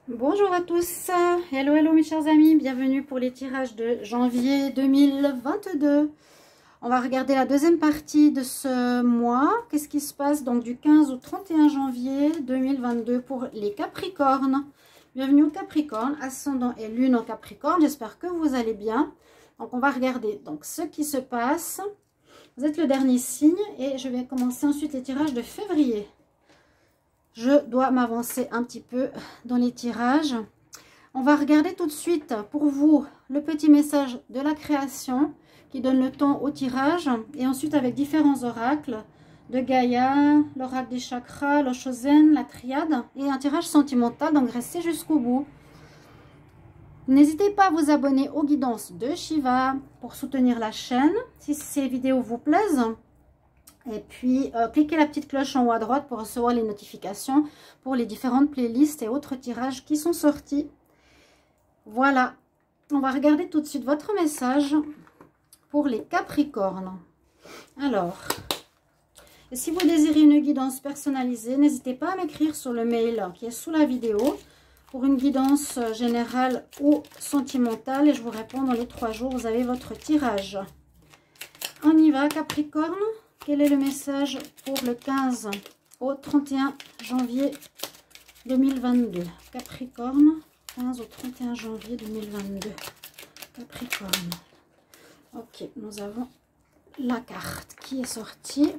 Bonjour à tous, hello mes chers amis, bienvenue pour les tirages de janvier 2022. On va regarder la deuxième partie de ce mois. Qu'est-ce qui se passe donc du 15 au 31 janvier 2022 pour les Capricornes. Bienvenue aux Capricornes, ascendant et lune en Capricorne, j'espère que vous allez bien. Donc on va regarder donc ce qui se passe. Vous êtes le dernier signe et je vais commencer ensuite les tirages de février. Je dois m'avancer un petit peu dans les tirages. On va regarder tout de suite pour vous le petit message de la création qui donne le ton au tirage. Et ensuite avec différents oracles de Gaïa, l'oracle des chakras, l'Oshozen, la triade et un tirage sentimental. Donc restez jusqu'au bout. N'hésitez pas à vous abonner aux guidances de Shiva pour soutenir la chaîne si ces vidéos vous plaisent. Et puis, cliquez la petite cloche en haut à droite pour recevoir les notifications pour les différentes playlists et autres tirages qui sont sortis. Voilà, on va regarder tout de suite votre message pour les Capricornes. Alors, et si vous désirez une guidance personnalisée, n'hésitez pas à m'écrire sur le mail qui est sous la vidéo pour une guidance générale ou sentimentale. Et je vous réponds dans les 3 jours, vous avez votre tirage. On y va, Capricorne. Quel est le message pour le 15 au 31 janvier 2022? Capricorne, 15 au 31 janvier 2022. Capricorne. Ok, nous avons la carte qui est sortie.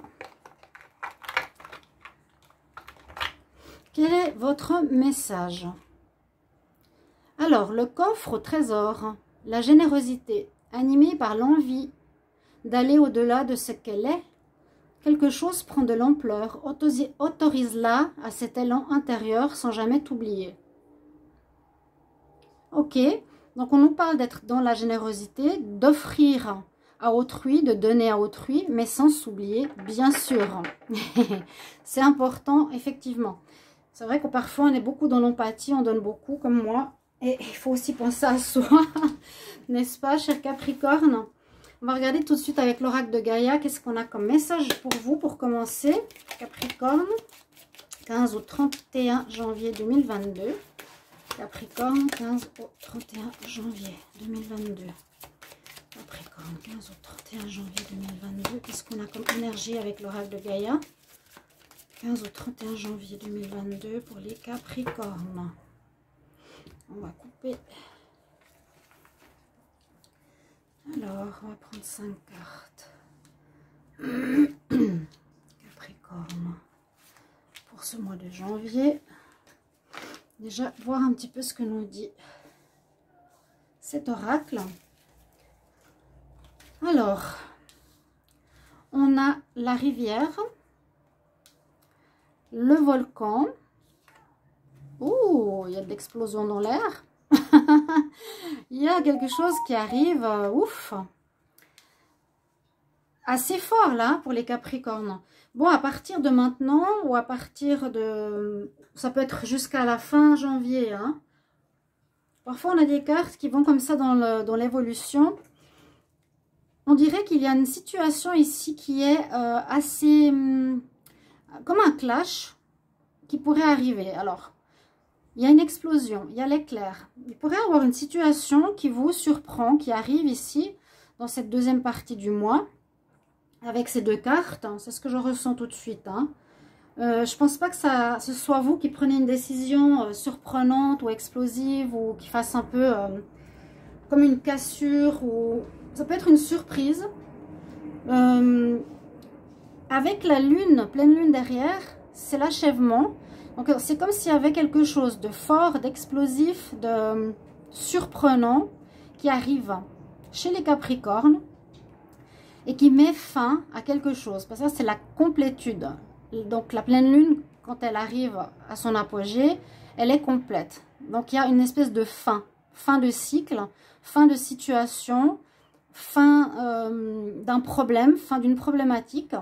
Quel est votre message? Alors, le coffre au trésor, la générosité, animée par l'envie d'aller au-delà de ce qu'elle est. Quelque chose prend de l'ampleur, autorise-la à cet élan intérieur sans jamais t'oublier. Ok, donc on nous parle d'être dans la générosité, d'offrir à autrui, de donner à autrui, mais sans s'oublier, bien sûr. C'est important, effectivement. C'est vrai que parfois on est beaucoup dans l'empathie, on donne beaucoup, comme moi, et il faut aussi penser à soi, n'est-ce pas, cher Capricorne? On va regarder tout de suite avec l'oracle de Gaïa. Qu'est-ce qu'on a comme message pour vous pour commencer? Capricorne, 15 au 31 janvier 2022. Capricorne, 15 au 31 janvier 2022. Capricorne, 15 au 31 janvier 2022. Qu'est-ce qu'on a comme énergie avec l'oracle de Gaïa? 15 au 31 janvier 2022 pour les Capricornes. On va couper... Alors, on va prendre 5 cartes. Capricorne. Pour ce mois de janvier. Déjà, voir un petit peu ce que nous dit cet oracle. Alors, on a la rivière, le volcan. Ouh, il y a de l'explosion dans l'air. Il y a quelque chose qui arrive, ouf, assez fort là pour les Capricornes. Bon, à partir de maintenant ou à partir de... Ça peut être jusqu'à la fin janvier. Hein. Parfois, on a des cartes qui vont comme ça dans l'évolution. On dirait qu'il y a une situation ici qui est assez... comme un clash qui pourrait arriver. Alors... Il y a une explosion, il y a l'éclair. Il pourrait y avoir une situation qui vous surprend, qui arrive ici, dans cette deuxième partie du mois, avec ces 2 cartes. C'est ce que je ressens tout de suite. Hein. Je ne pense pas que ce soit vous qui prenez une décision surprenante ou explosive, ou qui fasse un peu comme une cassure, ou ça peut être une surprise. Avec la lune, pleine lune derrière, c'est l'achèvement. Donc, c'est comme s'il y avait quelque chose de fort, d'explosif, de surprenant qui arrive chez les Capricornes et qui met fin à quelque chose. Parce que ça, c'est la complétude. Donc, la pleine lune, quand elle arrive à son apogée, elle est complète. Donc, il y a une espèce de fin. Fin de cycle, fin de situation, fin d'un problème, fin d'une problématique.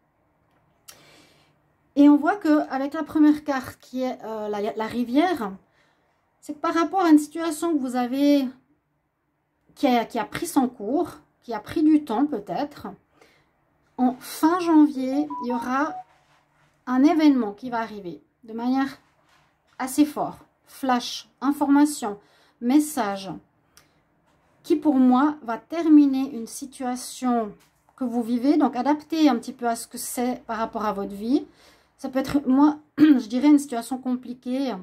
Et on voit qu'avec la première carte qui est la rivière, c'est que par rapport à une situation que vous avez, qui a pris son cours, qui a pris du temps peut-être, en fin janvier, il y aura un événement qui va arriver de manière assez forte. flash, information, message, qui pour moi va terminer une situation que vous vivez, donc adaptez un petit peu à ce que c'est par rapport à votre vie. Ça peut être, moi, je dirais une situation compliquée,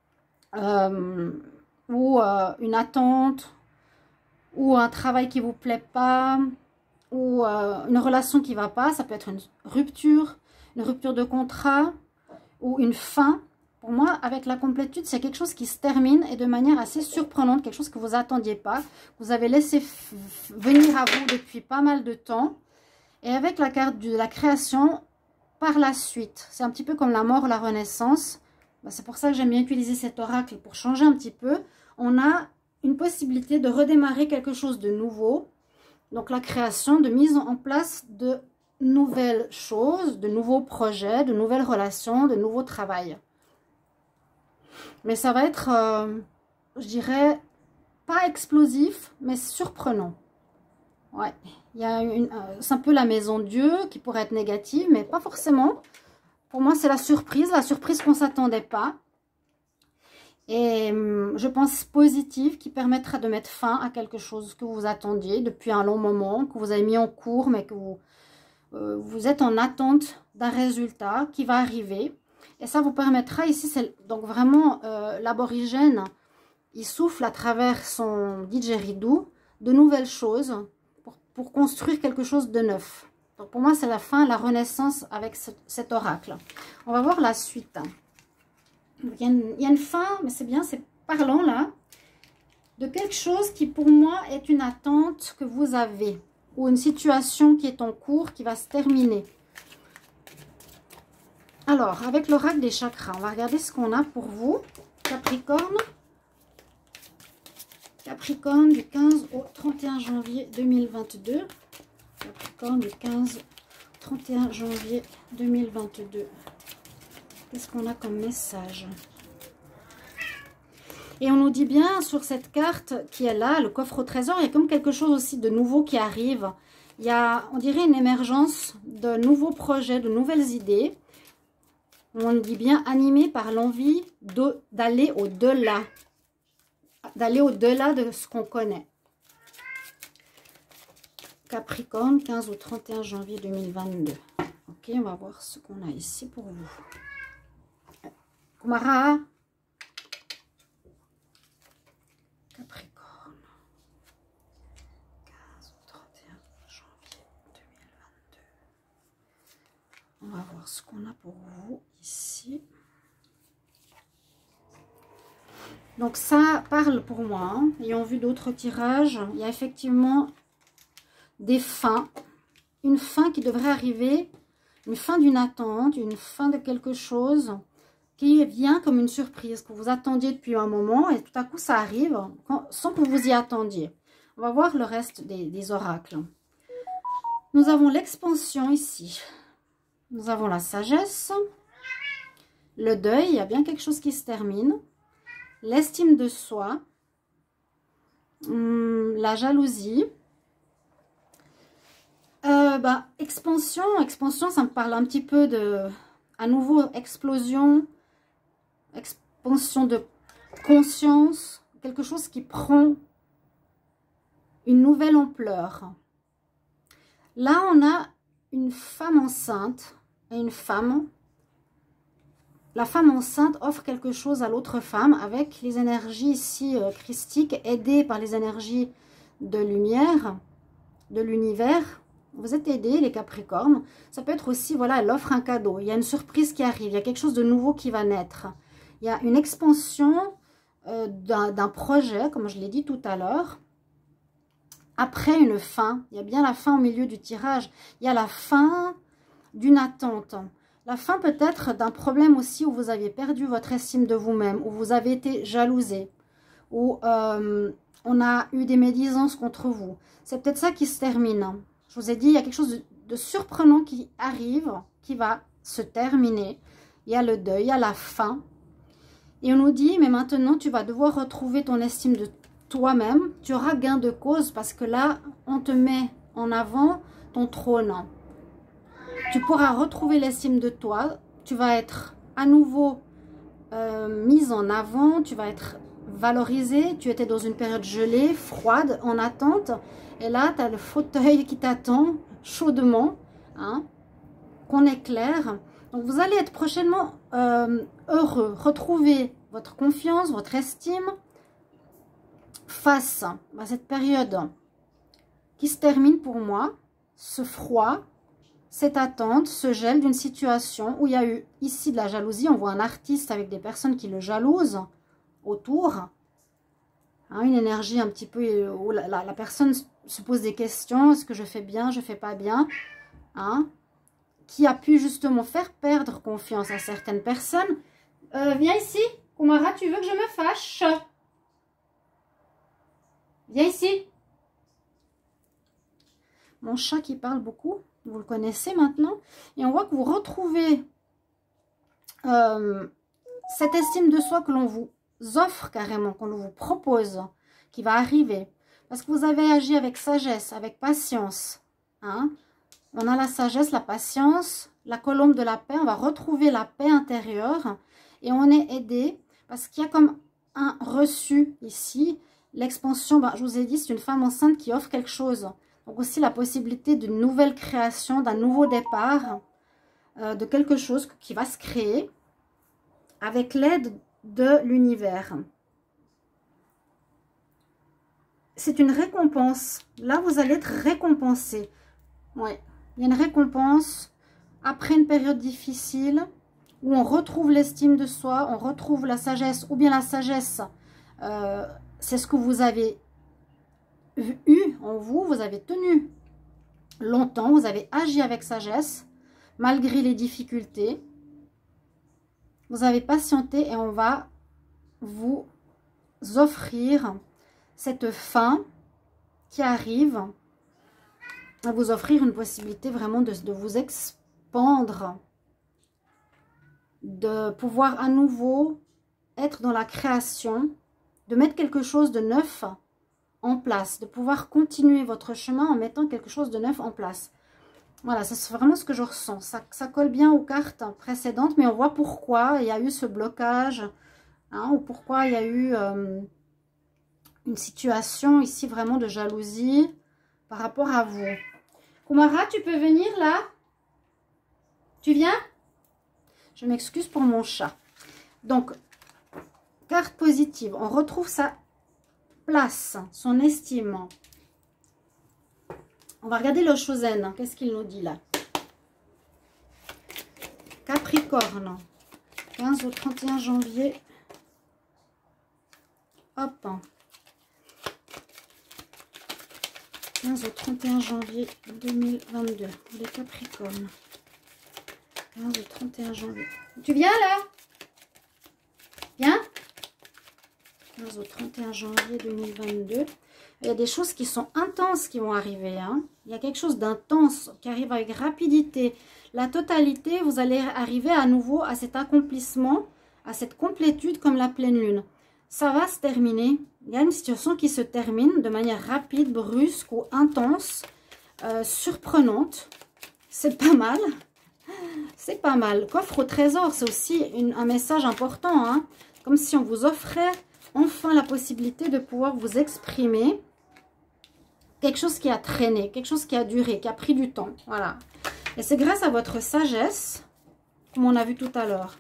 ou une attente, ou un travail qui ne vous plaît pas, ou une relation qui ne va pas. Ça peut être une rupture de contrat, ou une fin. Pour moi, avec la complétude, c'est quelque chose qui se termine et de manière assez surprenante, quelque chose que vous attendiez pas, vous avez laissé venir à vous depuis pas mal de temps. Et avec la carte de la création, par la suite, c'est un petit peu comme la mort, la renaissance. C'est pour ça que j'aime bien utiliser cet oracle pour changer un petit peu. On a une possibilité de redémarrer quelque chose de nouveau. Donc la création, de mise en place de nouvelles choses, de nouveaux projets, de nouvelles relations, de nouveaux travails. Mais ça va être, je dirais, pas explosif, mais surprenant. Ouais, il y a c'est un peu la maison Dieu qui pourrait être négative, mais pas forcément. Pour moi, c'est la surprise qu'on ne s'attendait pas. Et je pense positive, qui permettra de mettre fin à quelque chose que vous attendiez depuis un long moment, que vous avez mis en cours, mais que vous êtes en attente d'un résultat qui va arriver. Et ça vous permettra, ici, c'est donc vraiment l'aborigène, il souffle à travers son didgeridoo de nouvelles choses pour construire quelque chose de neuf. Donc pour moi, c'est la fin, la renaissance avec cet oracle. On va voir la suite. Il y a une fin, mais c'est bien, c'est parlant là, de quelque chose qui pour moi est une attente que vous avez, ou une situation qui est en cours, qui va se terminer. Alors, avec l'oracle des chakras, on va regarder ce qu'on a pour vous, Capricorne. Capricorne du 15 au 31 janvier 2022. Capricorne du 15 au 31 janvier 2022. Qu'est-ce qu'on a comme message? Et on nous dit bien sur cette carte qui est là, le coffre au trésor, il y a comme quelque chose aussi de nouveau qui arrive. Il y a, on dirait, une émergence de nouveaux projets, de nouvelles idées. On dit bien animé par l'envie d'aller au-delà. D'aller au-delà de ce qu'on connaît. Capricorne, 15 au 31 janvier 2022. Ok, on va voir ce qu'on a ici pour vous. Kumara. Capricorne. 15 au 31 janvier 2022. On va voir ce qu'on a pour vous ici. Donc ça parle pour moi, hein. Ayant vu d'autres tirages, il y a effectivement des fins. Une fin qui devrait arriver, une fin d'une attente, une fin de quelque chose qui vient comme une surprise, que vous attendiez depuis un moment et tout à coup ça arrive sans que vous y attendiez. On va voir le reste des oracles. Nous avons l'expansion ici. Nous avons la sagesse, le deuil, il y a bien quelque chose qui se termine. L'estime de soi, la jalousie, expansion, ça me parle un petit peu de, à nouveau, explosion, expansion de conscience, quelque chose qui prend une nouvelle ampleur. Là, on a une femme enceinte et une femme. La femme enceinte offre quelque chose à l'autre femme avec les énergies ici christiques, aidées par les énergies de lumière, de l'univers. Vous êtes aidés, les Capricornes. Ça peut être aussi, voilà, elle offre un cadeau. Il y a une surprise qui arrive, il y a quelque chose de nouveau qui va naître. Il y a une expansion d'un projet, comme je l'ai dit tout à l'heure. Après une fin, il y a bien la fin au milieu du tirage. Il y a la fin d'une attente. La fin peut-être d'un problème aussi où vous aviez perdu votre estime de vous-même, où vous avez été jalousé, où on a eu des médisances contre vous. C'est peut-être ça qui se termine. Je vous ai dit, il y a quelque chose de surprenant qui arrive, qui va se terminer. Il y a le deuil, il y a la fin. Et on nous dit, mais maintenant tu vas devoir retrouver ton estime de toi-même. Tu auras gain de cause parce que là, on te met en avant ton trône. Tu pourras retrouver l'estime de toi. Tu vas être à nouveau mise en avant, tu vas être valorisé. Tu étais dans une période gelée, froide, en attente. Et là, tu as le fauteuil qui t'attend chaudement, hein, qu'on éclaire. Donc, vous allez être prochainement heureux, retrouver votre confiance, votre estime face à cette période qui se termine pour moi, ce froid, cette attente, ce gel d'une situation où il y a eu ici de la jalousie. On voit un artiste avec des personnes qui le jalousent autour. Hein, une énergie un petit peu où la personne se pose des questions. Est-ce que je fais bien, je fais pas bien, hein, qui a pu justement faire perdre confiance à certaines personnes. Viens ici, Kumara, tu veux que je me fâche? Viens ici. Mon chat qui parle beaucoup, vous le connaissez maintenant. Et on voit que vous retrouvez cette estime de soi que l'on vous offre carrément, qu'on vous propose, qui va arriver. Parce que vous avez agi avec sagesse, avec patience. Hein? On a la sagesse, la patience, la colombe de la paix. On va retrouver la paix intérieure. Et on est aidé parce qu'il y a comme un reçu ici. L'expansion, je vous ai dit, c'est une femme enceinte qui offre quelque chose. Donc aussi la possibilité d'une nouvelle création, d'un nouveau départ, de quelque chose qui va se créer avec l'aide de l'univers. C'est une récompense. Là, vous allez être récompensé. Oui, il y a une récompense après une période difficile où on retrouve l'estime de soi, on retrouve la sagesse, ou bien la sagesse, c'est ce que vous avez eu en vous, vous avez tenu longtemps, vous avez agi avec sagesse, malgré les difficultés. Vous avez patienté et on va vous offrir cette fin qui arrive, à vous offrir une possibilité vraiment de vous expandre, de pouvoir à nouveau être dans la création, de mettre quelque chose de neuf en place, de pouvoir continuer votre chemin en mettant quelque chose de neuf en place. Voilà, c'est vraiment ce que je ressens. Ça colle bien aux cartes précédentes, mais on voit pourquoi il y a eu ce blocage, hein, ou pourquoi il y a eu une situation ici vraiment de jalousie par rapport à vous. Kumara, tu peux venir là? Tu viens? Je m'excuse pour mon chat. Donc, carte positive, on retrouve sa place, son estime. On va regarder le Chosen. Qu'est-ce qu'il nous dit là? Capricorne, 15 au 31 janvier. Hop. 15 au 31 janvier 2022. Les Capricornes. 15 au 31 janvier. Tu viens là? Viens? 15 au 31 janvier 2022. Il y a des choses qui sont intenses qui vont arriver. Hein. Il y a quelque chose d'intense qui arrive avec rapidité. La totalité, vous allez arriver à nouveau à cet accomplissement, à cette complétude comme la pleine lune. Ça va se terminer. Il y a une situation qui se termine de manière rapide, brusque ou intense, surprenante. C'est pas mal. C'est pas mal. Coffre au trésor, c'est aussi un message important. Hein. Comme si on vous offrait enfin la possibilité de pouvoir vous exprimer. Quelque chose qui a traîné, quelque chose qui a duré, qui a pris du temps. Voilà. Et c'est grâce à votre sagesse, comme on a vu tout à l'heure.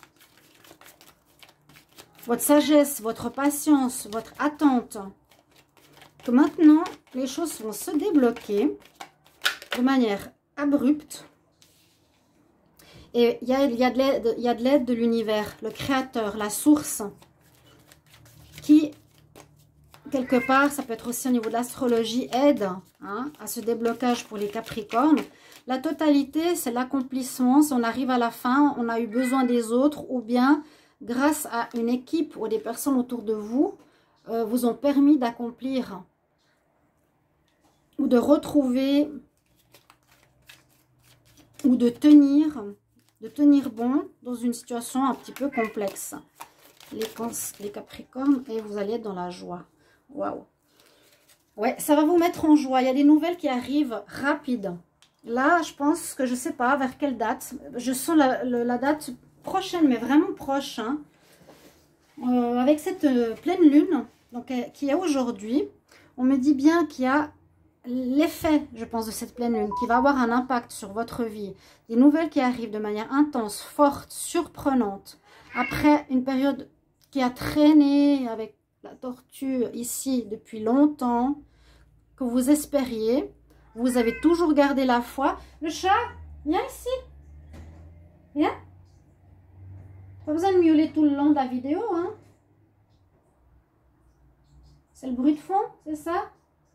Votre sagesse, votre patience, votre attente. Que maintenant, les choses vont se débloquer de manière abrupte. Et il y a de l'aide de l'univers, le créateur, la source, qui, quelque part, ça peut être aussi au niveau de l'astrologie, aide hein, à ce déblocage pour les Capricornes. La totalité, c'est l'accomplissement. Si on arrive à la fin, on a eu besoin des autres ou bien grâce à une équipe ou des personnes autour de vous, vous ont permis d'accomplir ou de retrouver ou de tenir bon dans une situation un petit peu complexe. Les Capricornes, et vous allez être dans la joie. Waouh! Ouais, ça va vous mettre en joie. Il y a des nouvelles qui arrivent rapides. Là, je pense que je ne sais pas vers quelle date. Je sens la date prochaine, mais vraiment proche. Hein. avec cette pleine lune donc, qui est aujourd'hui, on me dit bien qu'il y a l'effet, je pense, de cette pleine lune qui va avoir un impact sur votre vie. Des nouvelles qui arrivent de manière intense, forte, surprenante. Après une période qui a traîné avec la tortue ici depuis longtemps, que vous espériez. Vous avez toujours gardé la foi. Le chat, viens ici. Viens. Pas besoin de miauler tout le long de la vidéo, hein. C'est le bruit de fond, c'est ça?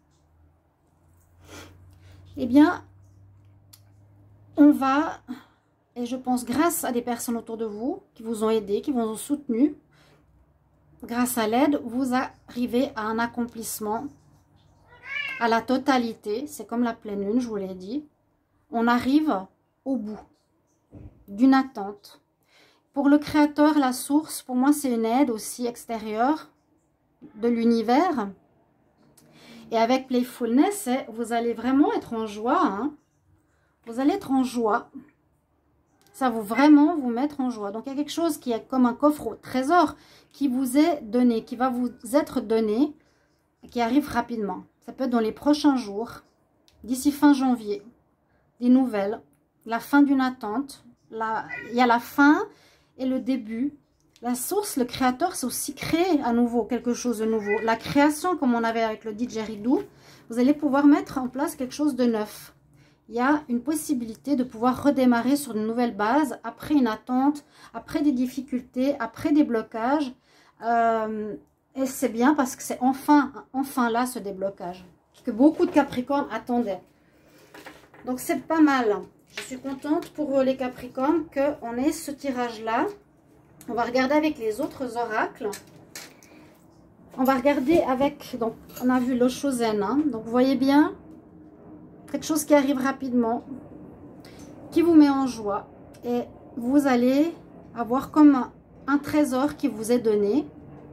Eh bien, on va, et je pense grâce à des personnes autour de vous qui vous ont aidé, qui vous ont soutenu, grâce à l'aide, vous arrivez à un accomplissement, à la totalité. C'est comme la pleine lune, je vous l'ai dit. On arrive au bout d'une attente. Pour le créateur, la source, pour moi, c'est une aide aussi extérieure de l'univers. Et avec Playfulness, vous allez vraiment être en joie. Hein. Vous allez être en joie. Ça va vraiment vous mettre en joie. Donc, il y a quelque chose qui est comme un coffre au trésor qui vous est donné, qui va vous être donné, qui arrive rapidement. Ça peut être dans les prochains jours, d'ici fin janvier. Des nouvelles, la fin d'une attente. Il y a la fin et le début. La source, le créateur, c'est aussi créer à nouveau quelque chose de nouveau. La création, comme on avait avec le didgeridoo, vous allez pouvoir mettre en place quelque chose de neuf. Il y a une possibilité de pouvoir redémarrer sur une nouvelle base après une attente, après des difficultés, après des blocages. Et c'est bien parce que c'est enfin là ce déblocage que beaucoup de Capricornes attendaient. Donc c'est pas mal. Je suis contente pour les Capricornes qu'on ait ce tirage-là. On va regarder avec les autres oracles. On va regarder avec, donc on a vu le Chosen. Hein, donc vous voyez bien, quelque chose qui arrive rapidement, qui vous met en joie. Et vous allez avoir comme un trésor qui vous est donné.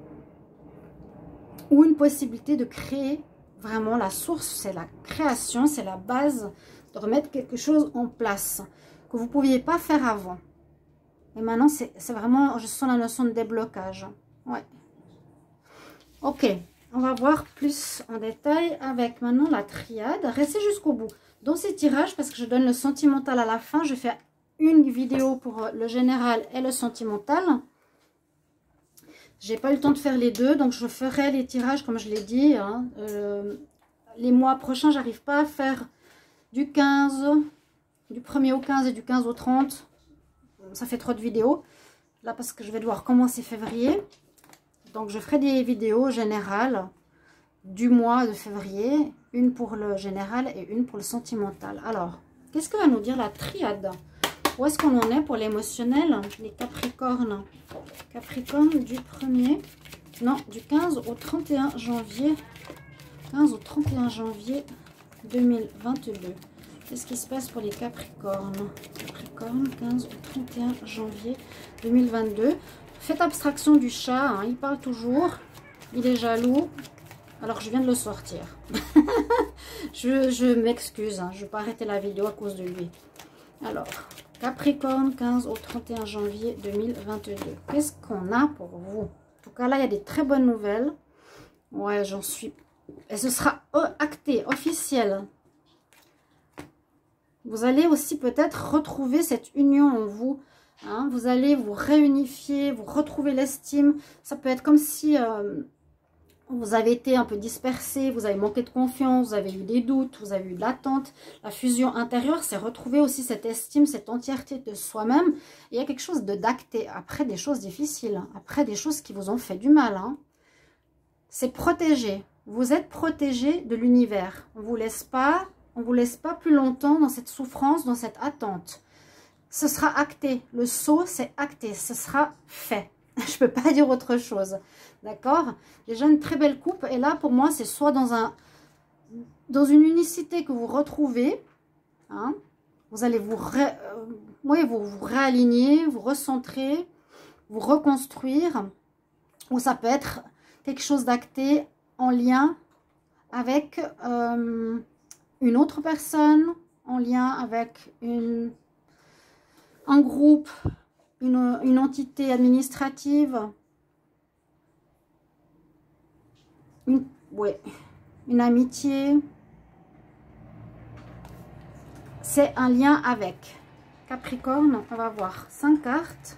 Ou une possibilité de créer vraiment la source, c'est la création, c'est la base de remettre quelque chose en place que vous ne pouviez pas faire avant. Et maintenant, c'est vraiment, je sens la notion de déblocage. Ouais. Ok, on va voir plus en détail avec maintenant la triade. Restez jusqu'au bout. Dans ces tirages, parce que je donne le sentimental à la fin, je fais une vidéo pour le général et le sentimental. J'ai pas eu le temps de faire les deux, donc je ferai les tirages comme je l'ai dit. Hein. Les mois prochains, j'arrive pas à faire du 15, du 1er au 15 et du 15 au 30. Ça fait trop de vidéos. Là, parce que je vais devoir commencer février. Donc, je ferai des vidéos générales du mois de février. Une pour le général et une pour le sentimental. Alors, qu'est-ce que va nous dire la triade? Où est-ce qu'on en est pour l'émotionnel? Les Capricornes. Capricorne du 1er, non, du 15 au 31 janvier. 15 au 31 janvier 2022. Qu'est-ce qui se passe pour les Capricornes? Capricorne, 15 au 31 janvier 2022. Faites abstraction du chat, hein, il parle toujours. Il est jaloux. Alors, je viens de le sortir. je m'excuse, hein, je ne vais pas arrêter la vidéo à cause de lui. Alors, Capricorne, 15 au 31 janvier 2022. Qu'est-ce qu'on a pour vous? En tout cas, là, il y a des très bonnes nouvelles. Ouais, j'en suis... Et ce sera acté, officiel. Vous allez aussi peut-être retrouver cette union en vous. Hein. Vous allez vous réunifier, vous retrouver l'estime. Ça peut être comme si vous avez été un peu dispersé, vous avez manqué de confiance, vous avez eu des doutes, vous avez eu de l'attente. La fusion intérieure, c'est retrouver aussi cette estime, cette entièreté de soi-même. Il y a quelque chose d'acté après des choses difficiles, hein, après des choses qui vous ont fait du mal. Hein. C'est protégé. Vous êtes protégé de l'univers. On ne vous laisse pas plus longtemps dans cette souffrance, dans cette attente. Ce sera acté. Le saut, c'est acté. Ce sera fait. Je ne peux pas dire autre chose. D'accord? Déjà une très belle coupe. Et là, pour moi, c'est soit dans une unicité que vous retrouvez. Hein, vous allez vous réaligner, vous recentrer, vous reconstruire. Ou ça peut être quelque chose d'acté en lien avec une autre personne, en lien avec un groupe, une entité administrative. ouais, une amitié. C'est un lien avec Capricorne. On va voir 5 cartes.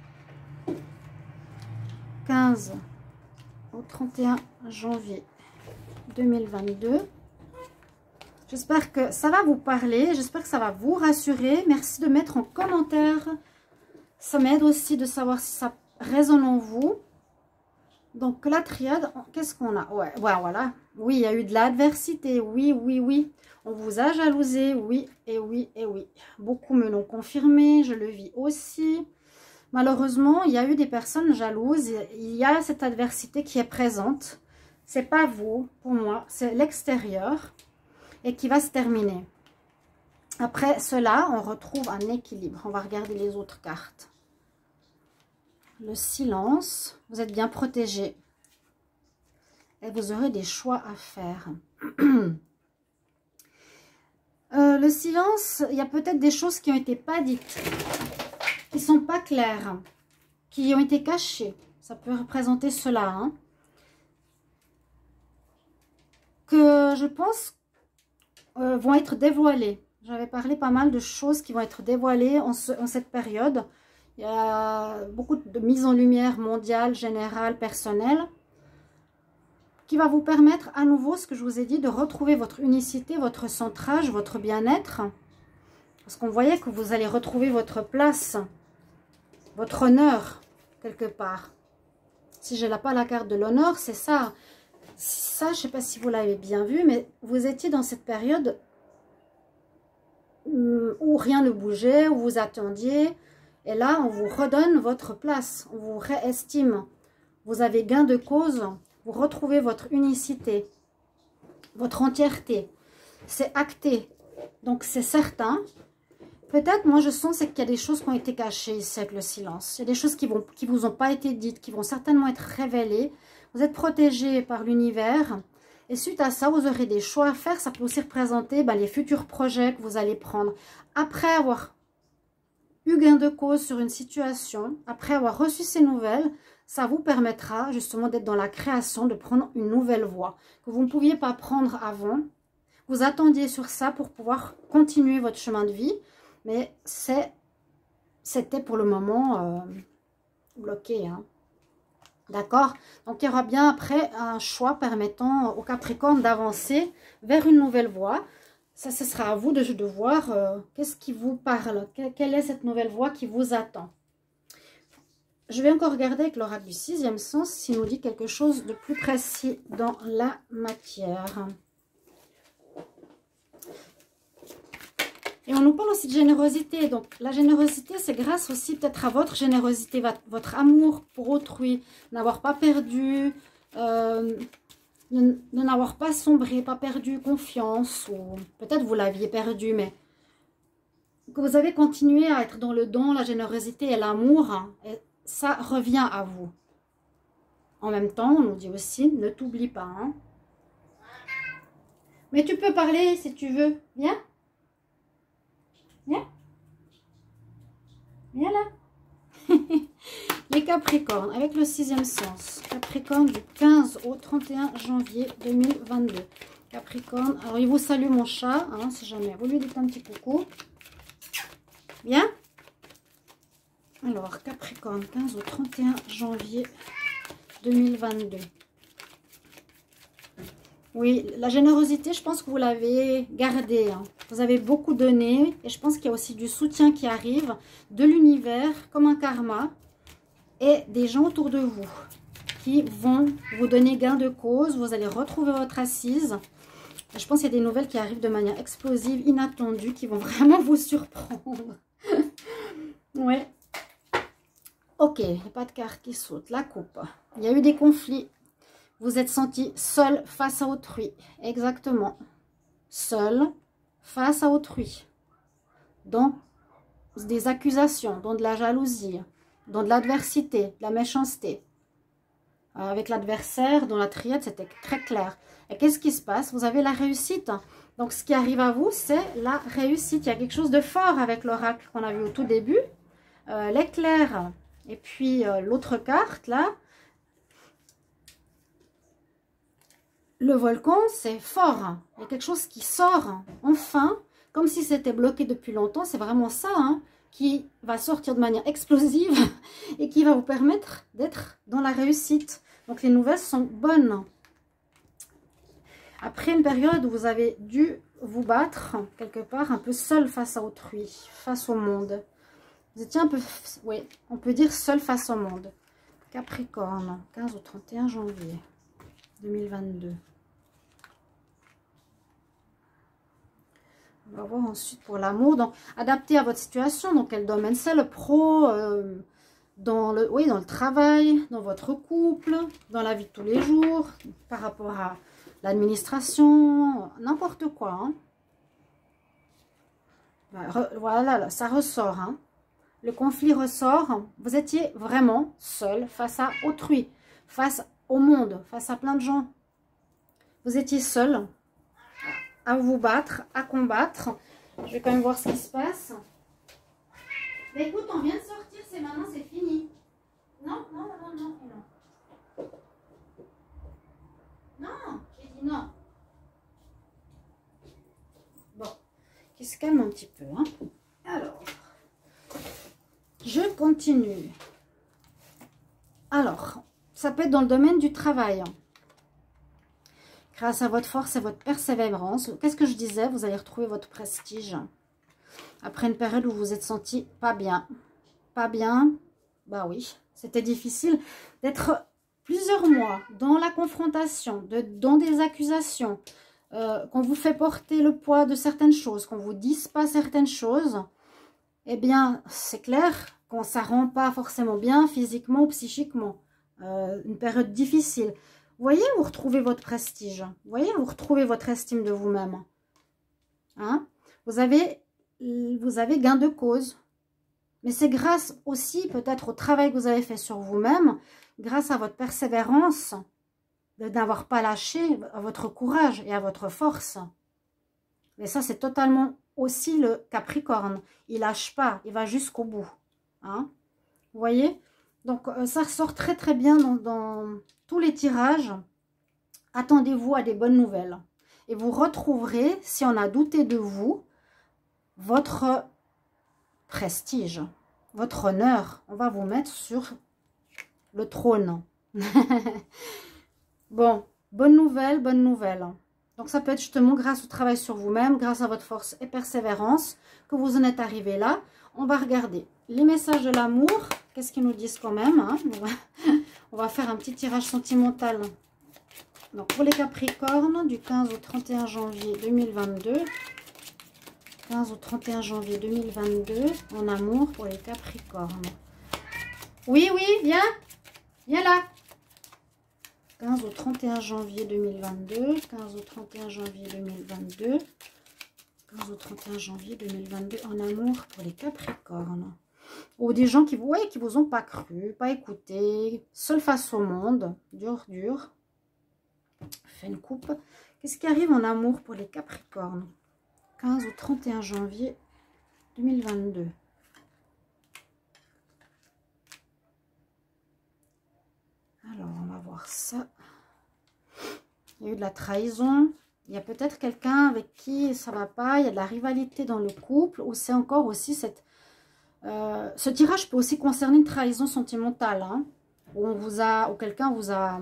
15 au 31 janvier 2022. J'espère que ça va vous parler. J'espère que ça va vous rassurer. Merci de mettre en commentaire. Ça m'aide aussi de savoir si ça résonne en vous. Donc, la triade, qu'est-ce qu'on a? Ouais, voilà. Oui, il y a eu de l'adversité. Oui, oui, oui. On vous a jalousé. Oui, et oui, et oui. Beaucoup me l'ont confirmé. Je le vis aussi. Malheureusement, il y a eu des personnes jalouses. Il y a cette adversité qui est présente. C'est pas vous, pour moi. C'est l'extérieur. Et qui va se terminer. Après cela, on retrouve un équilibre. On va regarder les autres cartes. Le silence. Vous êtes bien protégé. Et vous aurez des choix à faire. Le silence, il y a peut-être des choses qui n'ont été pas dites. Qui ne sont pas claires. Qui ont été cachées. Ça peut représenter cela. Hein. Que je pense vont être dévoilées. J'avais parlé pas mal de choses qui vont être dévoilées en cette période. Il y a beaucoup de mise en lumière mondiale, générale, personnelle, qui va vous permettre à nouveau, ce que je vous ai dit, de retrouver votre unicité, votre centrage, votre bien-être. Parce qu'on voyait que vous allez retrouver votre place, votre honneur, quelque part. Si je n'ai pas la carte de l'honneur, c'est ça. Ça, je ne sais pas si vous l'avez bien vu, mais vous étiez dans cette période où rien ne bougeait, où vous attendiez. Et là, on vous redonne votre place, on vous réestime. Vous avez gain de cause, vous retrouvez votre unicité, votre entièreté. C'est acté, donc c'est certain. Peut-être, moi, je sens qu'il y a des choses qui ont été cachées ici avec le silence. Il y a des choses qui vous ont pas été dites, qui vont certainement être révélées. Vous êtes protégé par l'univers. Et suite à ça, vous aurez des choix à faire. Ça peut aussi représenter les futurs projets que vous allez prendre. Après avoir eu gain de cause sur une situation, après avoir reçu ces nouvelles, ça vous permettra justement d'être dans la création, de prendre une nouvelle voie que vous ne pouviez pas prendre avant. Vous attendiez sur ça pour pouvoir continuer votre chemin de vie. Mais c'était pour le moment bloqué. Hein. D'accord? Donc, il y aura bien après un choix permettant au Capricorne d'avancer vers une nouvelle voie. Ça, ce sera à vous de voir qu'est-ce qui vous parle. Quelle est cette nouvelle voie qui vous attend? Je vais encore regarder avec l'oracle du 6e sens s'il nous dit quelque chose de plus précis dans la matière. Et on nous parle aussi de générosité. Donc, la générosité, c'est grâce aussi peut-être à votre générosité, votre amour pour autrui, n'avoir pas perdu, de n'avoir pas sombré, pas perdu confiance, ou peut-être vous l'aviez perdu, mais que vous avez continué à être dans le don, la générosité et l'amour, hein, et ça revient à vous. En même temps, on nous dit aussi, ne t'oublie pas. Hein. Mais tu peux parler si tu veux. Viens. Viens. Viens là. Les Capricornes, avec le 6e sens. Capricorne du 15 au 31 janvier 2022. Capricorne, alors il vous salue mon chat, hein, si jamais. Vous lui dites un petit coucou. Bien. Alors, Capricorne, 15 au 31 janvier 2022. Oui, la générosité, je pense que vous l'avez gardée. Hein. Vous avez beaucoup donné et je pense qu'il y a aussi du soutien qui arrive de l'univers comme un karma et des gens autour de vous qui vont vous donner gain de cause. Vous allez retrouver votre assise. Et je pense qu'il y a des nouvelles qui arrivent de manière explosive, inattendue, qui vont vraiment vous surprendre. Ouais. Ok, il n'y a pas de carte qui saute. La coupe. Il y a eu des conflits. Vous êtes senti seul face à autrui. Exactement. Seul face à autrui. Dans des accusations, dans de la jalousie, dans de l'adversité, de la méchanceté. Avec l'adversaire, dans la triade, c'était très clair. Et qu'est-ce qui se passe? Vous avez la réussite. Donc, ce qui arrive à vous, c'est la réussite. Il y a quelque chose de fort avec l'oracle qu'on a vu au tout début. L'éclair. Et puis, l'autre carte, là. le volcan, c'est fort. Il y a quelque chose qui sort, enfin, comme si c'était bloqué depuis longtemps. C'est vraiment ça, hein, qui va sortir de manière explosive et qui va vous permettre d'être dans la réussite. Donc, les nouvelles sont bonnes. Après une période où vous avez dû vous battre, quelque part, un peu seul face à autrui, face au monde. Vous étiez un peu, oui, on peut dire seul face au monde. Capricorne, 15 au 31 janvier 2022. On va voir ensuite pour l'amour. Donc, adapté à votre situation. Dans quel domaine c'est? Le pro, dans le travail, dans votre couple, dans la vie de tous les jours, par rapport à l'administration, n'importe quoi. Hein. Voilà, là, ça ressort. Hein. Le conflit ressort. Vous étiez vraiment seul face à autrui, face au monde, face à plein de gens. Vous étiez seul à vous battre, à combattre. Je vais quand même voir ce qui se passe. Mais écoute, on vient de sortir, c'est maintenant, c'est fini. Non, non, non, non, non. Non, j'ai dit non. Bon, qui se calme un petit peu. Hein. Alors, je continue. Alors, ça peut être dans le domaine du travail. Grâce à votre force et votre persévérance, qu'est-ce que je disais? Vous allez retrouver votre prestige. Après une période où vous vous êtes senti pas bien. Pas bien, bah oui, c'était difficile d'être plusieurs mois dans la confrontation, dans des accusations, qu'on vous fait porter le poids de certaines choses, qu'on vous dise pas certaines choses. Eh bien, c'est clair qu'on ça rend pas forcément bien physiquement ou psychiquement. Une période difficile. Vous voyez, vous retrouvez votre prestige. Vous voyez, vous retrouvez votre estime de vous-même. Hein? Vous avez gain de cause. Mais c'est grâce aussi peut-être au travail que vous avez fait sur vous-même, grâce à votre persévérance, de n'avoir pas lâché, à votre courage et à votre force. Mais ça, c'est totalement aussi le Capricorne. Il lâche pas, il va jusqu'au bout. Hein? Vous voyez? Donc, ça ressort très très bien dans tous les tirages. Attendez-vous à des bonnes nouvelles. Et vous retrouverez, si on a douté de vous, votre prestige, votre honneur. On va vous mettre sur le trône. Bon, bonne nouvelle, bonne nouvelle. Donc, ça peut être justement grâce au travail sur vous-même, grâce à votre force et persévérance, que vous en êtes arrivé là. On va regarder les messages de l'amour. Qu'est-ce qu'ils nous disent quand même, hein? On va faire un petit tirage sentimental. Donc, pour les Capricornes, du 15 au 31 janvier 2022. 15 au 31 janvier 2022, en amour pour les Capricornes. Oui, oui, viens. Viens là. 15 au 31 janvier 2022. 15 au 31 janvier 2022. 15 au 31 janvier 2022, en amour pour les Capricornes. Ou des gens qui vous ont pas cru, pas écouté, seul face au monde, dur, dur. Fait une coupe. Qu'est-ce qui arrive en amour pour les Capricornes? 15 au 31 janvier 2022. Alors, on va voir ça. Il y a eu de la trahison. Il y a peut-être quelqu'un avec qui ça ne va pas. Il y a de la rivalité dans le couple. Ou c'est encore aussi cette... ce tirage peut aussi concerner une trahison sentimentale. Hein, où quelqu'un vous a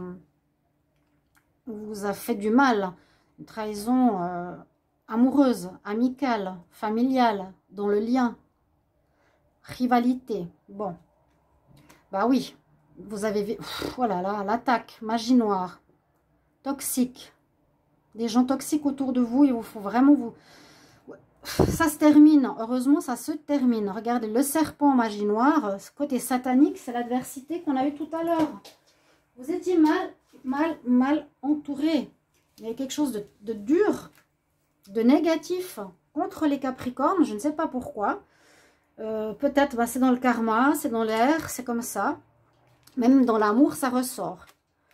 fait du mal. Une trahison amoureuse, amicale, familiale, dans le lien. Rivalité. Bon. Bah oui. Vous avez... Voilà, là, l'attaque, magie noire. Toxique. Des gens toxiques autour de vous, il vous faut vraiment vous... Ça se termine, heureusement ça se termine. Regardez, le serpent magie noire, ce côté satanique, c'est l'adversité qu'on a eu tout à l'heure. Vous étiez mal entouré. Il y a quelque chose de dur, de négatif contre les Capricornes, je ne sais pas pourquoi. Peut-être c'est dans le karma, c'est dans l'air, c'est comme ça. Même dans l'amour, ça ressort.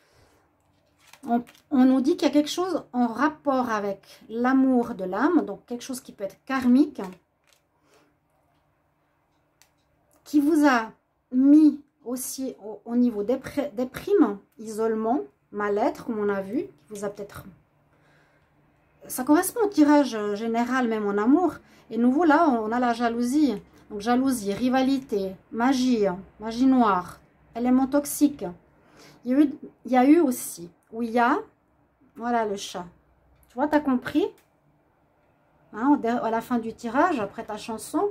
On nous dit qu'il y a quelque chose en rapport avec l'amour de l'âme, donc quelque chose qui peut être karmique, qui vous a mis aussi au niveau déprime, isolement, mal-être, comme on a vu, qui vous a peut-être... Ça correspond au tirage général, même en amour. Et nouveau, là, on a la jalousie. Donc, jalousie, rivalité, magie, magie noire, élément toxique. Il y a eu aussi, où il y a... Voilà le chat. Tu vois, tu as compris, hein, à la fin du tirage, après ta chanson,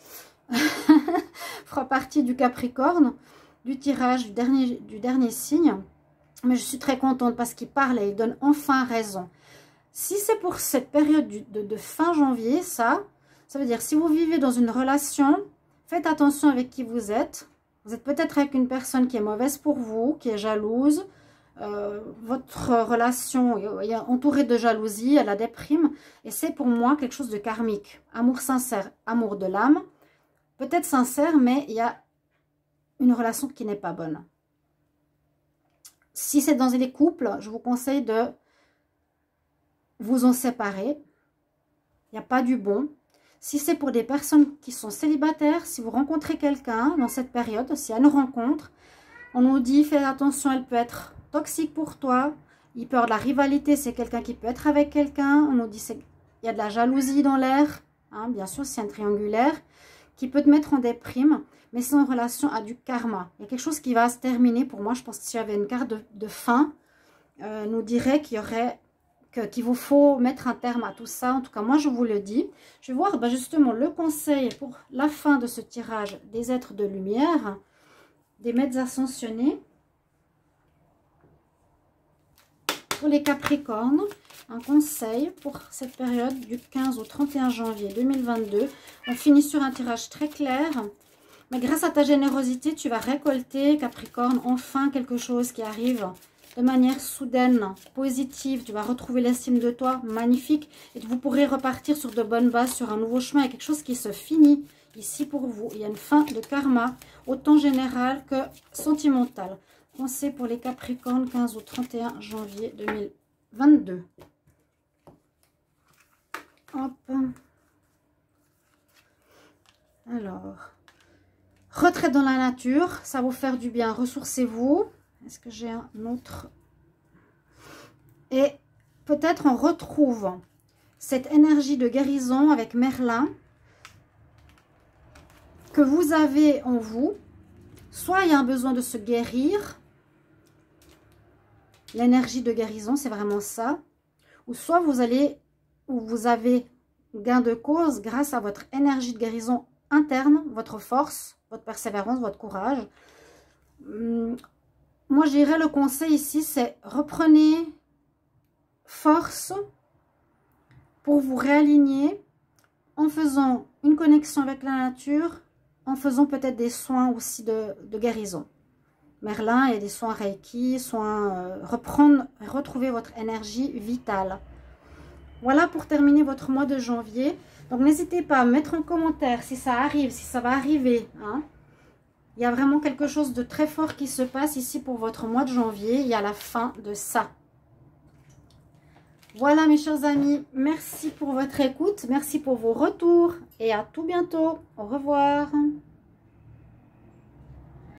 fera partie du Capricorne, du tirage du dernier signe. Mais je suis très contente parce qu'il parle et il donne enfin raison. Si c'est pour cette période de fin janvier, ça veut dire si vous vivez dans une relation, faites attention avec qui vous êtes. Vous êtes peut-être avec une personne qui est mauvaise pour vous, qui est jalouse. Votre relation est entourée de jalousie, elle la déprime. Et c'est pour moi quelque chose de karmique. Amour sincère, amour de l'âme. Peut-être sincère, mais il y a une relation qui n'est pas bonne. Si c'est dans les couples, je vous conseille de vous en séparer. Il n'y a pas du bon. Si c'est pour des personnes qui sont célibataires, si vous rencontrez quelqu'un dans cette période, s'il y a une rencontre, on nous dit fais attention, elle peut être toxique pour toi. Il peut y avoir de la rivalité, c'est quelqu'un qui peut être avec quelqu'un. On nous dit qu'il y a de la jalousie dans l'air. Hein, bien sûr, c'est un triangulaire qui peut te mettre en déprime. Mais c'est en relation à du karma. Il y a quelque chose qui va se terminer. Pour moi, je pense que s'il y avait une carte de fin, nous dirait qu'il y aurait... qu'il vous faut mettre un terme à tout ça. En tout cas, moi, je vous le dis. Je vais voir justement le conseil pour la fin de ce tirage des êtres de lumière, des maîtres ascensionnés. Pour les Capricornes, un conseil pour cette période du 15 au 31 janvier 2022. On finit sur un tirage très clair. Mais grâce à ta générosité, tu vas récolter, Capricorne, enfin quelque chose qui arrive de manière soudaine, positive. Tu vas retrouver l'estime de toi, magnifique. Et vous pourrez repartir sur de bonnes bases, sur un nouveau chemin. Il y a quelque chose qui se finit ici pour vous. Il y a une fin de karma, autant générale que sentimentale. Conseil pour les Capricornes, 15 au 31 janvier 2022. Hop. Alors, retrait dans la nature, ça va vous faire du bien. Ressourcez-vous. Est-ce que j'ai un autre? Et peut-être on retrouve cette énergie de guérison avec Merlin que vous avez en vous. Soit il y a un besoin de se guérir. L'énergie de guérison, c'est vraiment ça. Ou soit vous avez gain de cause grâce à votre énergie de guérison interne, votre force, votre persévérance, votre courage. Moi, je dirais le conseil ici, c'est reprenez force pour vous réaligner en faisant une connexion avec la nature, en faisant peut-être des soins aussi de guérison. Merlin et des soins Reiki, soins retrouver votre énergie vitale. Voilà pour terminer votre mois de janvier. Donc n'hésitez pas à mettre en commentaire si ça arrive, si ça va arriver. Hein. Il y a vraiment quelque chose de très fort qui se passe ici pour votre mois de janvier. Il y a la fin de ça. Voilà mes chers amis, merci pour votre écoute, merci pour vos retours et à tout bientôt. Au revoir.